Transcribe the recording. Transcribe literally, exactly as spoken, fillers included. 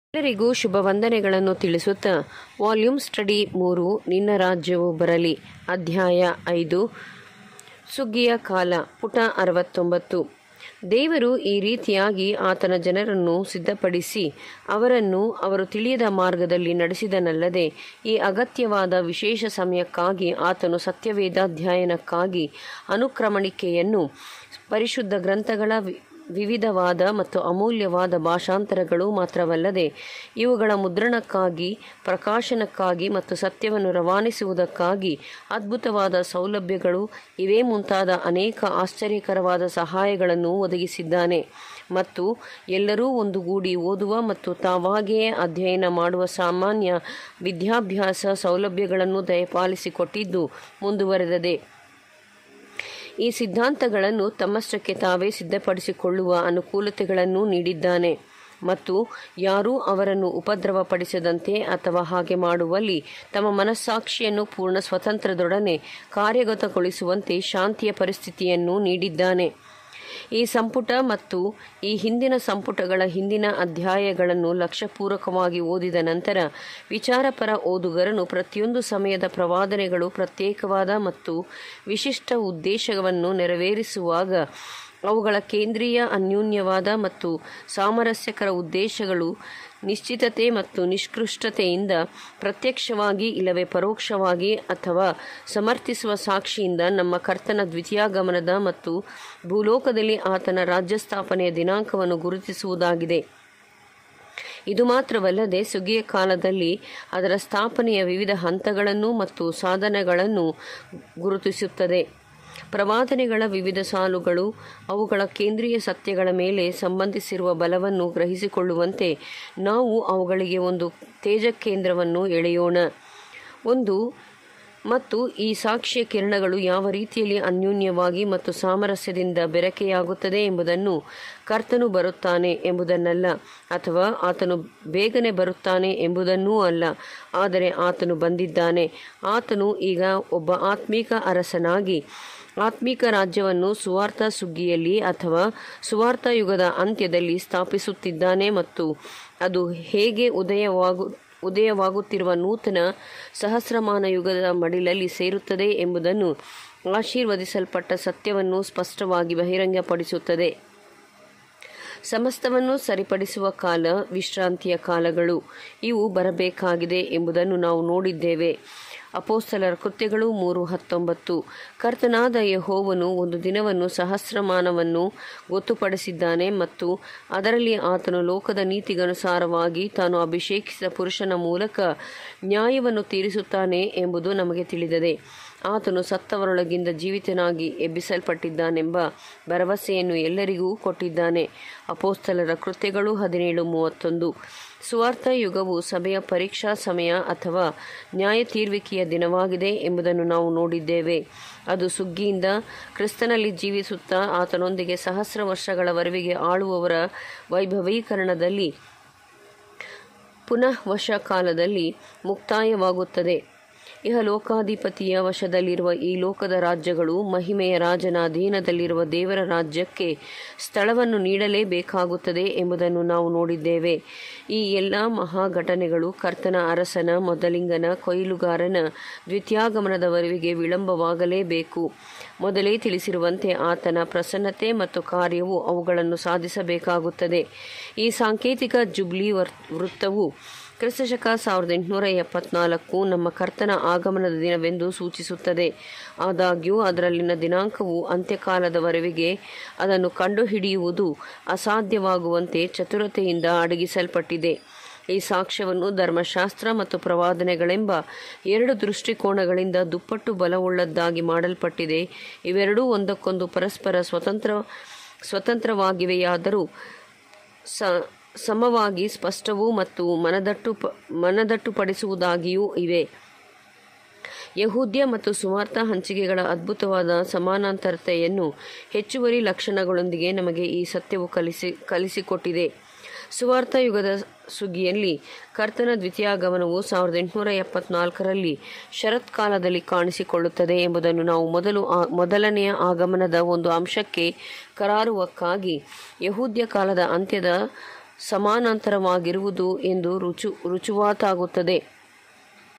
ಎಲ್ಲರಿಗೂ ಶುಭ ವಂದನೆಗಳನ್ನು ತಿಳಿಸುತ್ತಾ volume study ಮೂರು ನಿನ್ನ ರಾಜ್ಯವು ಬರಲಿ ಅಧ್ಯಾಯ ಐದು ಸುಗ್ಗಿಯ ಕಾಲ ಪುಟ ಅರವತ್ತೊಂಬತ್ತು. ದೇವರು ಈ ರೀತಿಯಾಗಿ ಆತನ ಜನರನ್ನು ಸಿದ್ಧಪಡಿಸಿ ಅವರನ್ನು ಅವರು ತಿಳಿಯದ ಮಾರ್ಗದಲ್ಲಿ ನಡೆಸಿದನಲ್ಲದೆ ಈ ಅಗತ್ಯವಾದ ವಿಶೇಷ ಸಮಯಕ್ಕಾಗಿ ಆತನು ಸತ್ಯವೇದಾಧ್ಯಯನಕ್ಕಾಗಿ ಅನುಕ್ರಮಣಿಕೆಯನ್ನು ಪರಿಶುದ್ಧ ಗ್ರಂಥಗಳ ವಿವಿಧವಾದ ಮತ್ತು ಅಮೂಲ್ಯವಾದ ಭಾಷಾಂತರಗಳು ಮಾತ್ರವಲ್ಲದೆ ಇವುಗಳ ಮುದ್ರಣಕ್ಕಾಗಿ ಪ್ರಕಾಶನಕ್ಕಾಗಿ ಮತ್ತು ಸತ್ಯವನ್ನು ರವಾನಿಸುವುದಕ್ಕಾಗಿ ಅದ್ಭುತವಾದ ಸೌಲಭ್ಯಗಳು ಇವೇ ಮುಂತಾದ ಅನೇಕ ಆಶ್ಚರ್ಯಕರವಾದ ಸಹಾಯಗಳನ್ನು ಒದಗಿಸಿದ್ದಾನೆ. ಮತ್ತು ಎಲ್ಲರೂ ಒಂದುಗೂಡಿ ಓದುವ ಮತ್ತು ತಾವಾಗಿಯೇ ಅಧ್ಯಯನ ಮಾಡುವ ಸಾಮಾನ್ಯ ವಿದ್ಯಾಭ್ಯಾಸ ಸೌಲಭ್ಯಗಳನ್ನು ದಯಪಾಲಿಸಿಕೊಟ್ಟಿದ್ದು ಮುಂದುವರೆದಿದೆ. ಈ ಸಿದ್ಧಾಂತಗಳನ್ನು ತಮ್ಮಷ್ಟಕ್ಕೆ ತಾವೇ ಸಿದ್ಧಪಡಿಸಿಕೊಳ್ಳುವ ಅನುಕೂಲತೆಗಳನ್ನು ನೀಡಿದ್ದಾನೆ ಮತ್ತು ಯಾರೂ ಅವರನ್ನು ಉಪದ್ರವಪಡಿಸದಂತೆ ಅಥವಾ ಹಾಗೆ ಮಾಡುವಲ್ಲಿ ತಮ್ಮ ಮನಸ್ಸಾಕ್ಷಿಯನ್ನು ಪೂರ್ಣ ಸ್ವಾತಂತ್ರ್ಯದೊಡನೆ ಕಾರ್ಯಗತಗೊಳಿಸುವಂತೆ ಶಾಂತಿಯ ಪರಿಸ್ಥಿತಿಯನ್ನು ನೀಡಿದ್ದಾನೆ. ಈ ಸಂಪುಟ ಮತ್ತು ಈ ಹಿಂದಿನ ಸಂಪುಟಗಳ ಹಿಂದಿನ ಅಧ್ಯಾಯಗಳನ್ನು ಲಕ್ಷ್ಯಪೂರ್ವಕವಾಗಿ ಓದಿದ ನಂತರ ವಿಚಾರಪರ ಓದುಗರನು ಪ್ರತಿಯೊಂದು ಸಮಯದ ಪ್ರವಾದನೆಗಳು ಪ್ರತ್ಯೇಕವಾದ ಮತ್ತು ವಿಶಿಷ್ಟ ಉದ್ದೇಶವನ್ನು ನೆರವೇರಿಸುವಾಗ ಅವುಗಳ ಕೇಂದ್ರೀಯ ಅನ್ಯೋನ್ಯವಾದ ಮತ್ತು ಸಾಮರಸ್ಯಕರ ಉದ್ದೇಶಗಳು ನಿಶ್ಚಿತತೆ ಮತ್ತು ನಿಷ್ಕೃಷ್ಟತೆಯಿಂದ ಪ್ರತ್ಯಕ್ಷವಾಗಿ ಇಲ್ಲವೇ ಪರೋಕ್ಷವಾಗಿ ಅಥವಾ ಸಮರ್ಥಿಸುವ ಸಾಕ್ಷಿಯಿಂದ ನಮ್ಮ ಕರ್ತನ ದ್ವಿತೀಯಾಗಮನದ ಮತ್ತು ಭೂಲೋಕದಲ್ಲಿ ಆತನ ರಾಜ್ಯ ಸ್ಥಾಪನೆಯ ದಿನಾಂಕವನ್ನು ಗುರುತಿಸುವುದಾಗಿದೆ. ಇದು ಮಾತ್ರವಲ್ಲದೆ ಸುಗ್ಗಿಯ ಕಾಲದಲ್ಲಿ ಅದರ ಸ್ಥಾಪನೆಯ ವಿವಿಧ ಹಂತಗಳನ್ನು ಮತ್ತು ಸಾಧನಗಳನ್ನು ಗುರುತಿಸುತ್ತದೆ. ಪ್ರವಾದನೆಗಳ ವಿವಿಧ ಸಾಲುಗಳು ಅವುಗಳ ಕೇಂದ್ರೀಯ ಸತ್ಯಗಳ ಮೇಲೆ ಸಂಬಂಧಿಸಿರುವ ಬಲವನ್ನು ಗ್ರಹಿಸಿಕೊಳ್ಳುವಂತೆ ನಾವು ಅವುಗಳಿಗೆ ಒಂದು ತೇಜಕೇಂದ್ರವನ್ನು ಎಳೆಯೋಣ. ಒಂದು ಮತ್ತು ಈ ಸಾಕ್ಷ್ಯ ಕಿರಣಗಳು ಯಾವ ರೀತಿಯಲ್ಲಿ ಅನ್ಯೋನ್ಯವಾಗಿ ಮತ್ತು ಸಾಮರಸ್ಯದಿಂದ ಬೆರಕೆಯಾಗುತ್ತದೆ ಎಂಬುದನ್ನು ಕರ್ತನು ಬರುತ್ತಾನೆ ಎಂಬುದನ್ನಲ್ಲ ಅಥವಾ ಆತನು ಬೇಗನೆ ಬರುತ್ತಾನೆ ಎಂಬುದನ್ನೂ ಅಲ್ಲ, ಆದರೆ ಆತನು ಬಂದಿದ್ದಾನೆ. ಆತನು ಈಗ ಒಬ್ಬ ಆತ್ಮೀಕ ಅರಸನಾಗಿ ಆತ್ಮೀಕ ರಾಜ್ಯವನ್ನು ಸುವಾರ್ಥ ಸುಗ್ಗಿಯಲ್ಲಿ ಅಥವಾ ಸುವಾರ್ಥ ಯುಗದ ಅಂತ್ಯದಲ್ಲಿ ಸ್ಥಾಪಿಸುತ್ತಿದ್ದಾನೆ ಮತ್ತು ಅದು ಹೇಗೆ ಉದಯವಾಗು ಉದಯವಾಗುತ್ತಿರುವ ನೂತನ ಸಹಸ್ರಮಾನ ಯುಗದ ಮಡಿಲಲ್ಲಿ ಸೇರುತ್ತದೆ ಎಂಬುದನ್ನು ಆಶೀರ್ವದಿಸಲ್ಪಟ್ಟ ಸತ್ಯವನ್ನು ಸ್ಪಷ್ಟವಾಗಿ ಬಹಿರಂಗಪಡಿಸುತ್ತದೆ. ಸಮಸ್ತವನ್ನು ಸರಿಪಡಿಸುವ ಕಾಲ ವಿಶ್ರಾಂತಿಯ ಕಾಲಗಳು ಇವು ಬರಬೇಕಾಗಿದೆ ಎಂಬುದನ್ನು ನಾವು ನೋಡಿದ್ದೇವೆ. ಅಪೊಸ್ತಲರ ಕೃತ್ಯಗಳು ಮೂರು ಹತ್ತೊಂಬತ್ತು. ಕರ್ತನಾದ ಯೆಹೋವನು ಒಂದು ದಿನವನ್ನು ಸಹಸ್ರಮಾನವನ್ನು ಗೊತ್ತುಪಡಿಸಿದ್ದಾನೆ ಮತ್ತು ಅದರಲ್ಲಿ ಆತನು ಲೋಕದ ನೀತಿಗನುಸಾರವಾಗಿ ತಾನು ಅಭಿಷೇಕಿಸಿದ ಪುರುಷನ ಮೂಲಕ ನ್ಯಾಯವನ್ನು ತೀರಿಸುತ್ತಾನೆ ಎಂಬುದು ನಮಗೆ ತಿಳಿದಿದೆ. ಆತನು ಸತ್ತವರೊಳಗಿಂದ ಜೀವಿತನಾಗಿ ಎಬ್ಬಿಸಲ್ಪಟ್ಟಿದ್ದಾನೆಂಬ ಭರವಸೆಯನ್ನು ಎಲ್ಲರಿಗೂ ಕೊಟ್ಟಿದ್ದಾನೆ. ಅಪೊಸ್ತಲರ ಕೃತ್ಯಗಳು ಹದಿನೇಳು ಮೂವತ್ತೊಂದು. ಸುವಾರ್ಥ ಯುಗವು ಸಭೆಯ ಪರೀಕ್ಷಾ ಸಮಯ ಅಥವಾ ನ್ಯಾಯ ತೀರ್ವಿಕೆಯ ದಿನವಾಗಿದೆ ಎಂಬುದನ್ನು ನಾವು ನೋಡಿದ್ದೇವೆ. ಅದು ಸುಗ್ಗಿಯಿಂದ ಕ್ರಿಸ್ತನಲ್ಲಿ ಜೀವಿಸುತ್ತಾ ಆತನೊಂದಿಗೆ ಸಹಸ್ರ ವರ್ಷಗಳವರೆಗೆ ಆಳುವವರ ವೈಭವೀಕರಣದಲ್ಲಿ ಪುನಃ ವಶ ಕಾಲದಲ್ಲಿ ಮುಕ್ತಾಯವಾಗುತ್ತದೆ. ಇಹಲೋಕಾಧಿಪತಿಯ ವಶದಲ್ಲಿರುವ ಈ ಲೋಕದ ರಾಜ್ಯಗಳು ಮಹಿಮೆಯ ರಾಜನ ಅಧೀನದಲ್ಲಿರುವ ದೇವರ ರಾಜ್ಯಕ್ಕೆ ಸ್ಥಳವನ್ನು ನೀಡಲೇಬೇಕಾಗುತ್ತದೆ ಎಂಬುದನ್ನು ನಾವು ನೋಡಿದ್ದೇವೆ. ಈ ಎಲ್ಲ ಮಹಾ ಘಟನೆಗಳು ಕರ್ತನ ಅರಸನ ಮೊದಲಿಂಗನ ಕೊಯ್ಲುಗಾರನ ದ್ವಿತೀಯಾಗಮನದವರೆಗೆ ವಿಳಂಬವಾಗಲೇಬೇಕು. ಮೊದಲೇ ತಿಳಿಸಿರುವಂತೆ ಆತನ ಪ್ರಸನ್ನತೆ ಮತ್ತು ಕಾರ್ಯವು ಅವುಗಳನ್ನು ಸಾಧಿಸಬೇಕಾಗುತ್ತದೆ. ಈ ಸಾಂಕೇತಿಕ ಜುಬ್ಲಿ ವೃತ್ತವು ಕ್ರಿಸ್ತಶಕ ಸಾವಿರದ ಎಂಟುನೂರ ಎಪ್ಪತ್ನಾಲ್ಕು ನಮ್ಮ ಕರ್ತನ ಆಗಮನದ ದಿನವೆಂದು ಸೂಚಿಸುತ್ತದೆ. ಆದಾಗ್ಯೂ ಅದರಲ್ಲಿನ ದಿನಾಂಕವು ಅಂತ್ಯಕಾಲದವರೆಗೆ ಅದನ್ನು ಕಂಡುಹಿಡಿಯುವುದು ಅಸಾಧ್ಯವಾಗುವಂತೆ ಚತುರತೆಯಿಂದ ಅಡಗಿಸಲ್ಪಟ್ಟಿದೆ. ಈ ಸಾಕ್ಷ್ಯವನ್ನು ಧರ್ಮಶಾಸ್ತ್ರ ಮತ್ತು ಪ್ರವಾದನೆಗಳೆಂಬ ಎರಡು ದೃಷ್ಟಿಕೋನಗಳಿಂದ ದುಪ್ಪಟ್ಟು ಬಲವುಳ್ಳದ್ದಾಗಿ ಮಾಡಲ್ಪಟ್ಟಿದೆ. ಇವೆರಡೂ ಒಂದಕ್ಕೊಂದು ಪರಸ್ಪರ ಸ್ವತಂತ್ರ ಸ್ವತಂತ್ರವಾಗಿವೆಯಾದರೂ ಸ ಸಮವಾಗಿ ಸ್ಪಷ್ಟವೂ ಮತ್ತು ಮನದಟ್ಟು ಪ ಮನದಟ್ಟುಪಡಿಸುವುದಾಗಿಯೂ ಇವೆ. ಯಹೂದ್ಯ ಮತ್ತು ಸುವಾರ್ಥ ಹಂಚಿಕೆಗಳ ಅದ್ಭುತವಾದ ಸಮಾನಾಂತರತೆಯನ್ನು ಹೆಚ್ಚುವರಿ ಲಕ್ಷಣಗಳೊಂದಿಗೆ ನಮಗೆ ಈ ಸತ್ಯವು ಕಲಿಸಿ ಕಲಿಸಿಕೊಟ್ಟಿದೆ. ಸುವಾರ್ಥ ಯುಗದ ಸುಗ್ಗಿಯಲ್ಲಿ ಕರ್ತನ ದ್ವಿತೀಯಾಗಮನವು ಸಾವಿರದ ಎಂಟುನೂರ ಎಪ್ಪತ್ನಾಲ್ಕರಲ್ಲಿ ಶರತ್ಕಾಲದಲ್ಲಿ ಕಾಣಿಸಿಕೊಳ್ಳುತ್ತದೆ ಎಂಬುದನ್ನು ನಾವು ಮೊದಲು ಮೊದಲನೆಯ ಆಗಮನದ ಒಂದು ಅಂಶಕ್ಕೆ ಕರಾರುವಕ್ಕಾಗಿ ಯಹೂದ್ಯ ಕಾಲದ ಅಂತ್ಯದ ಸಮಾನಾಂತರವಾಗಿರುವುದು ಎಂದು ರುಚು ರುಜುವಾತಾಗುತ್ತದೆ.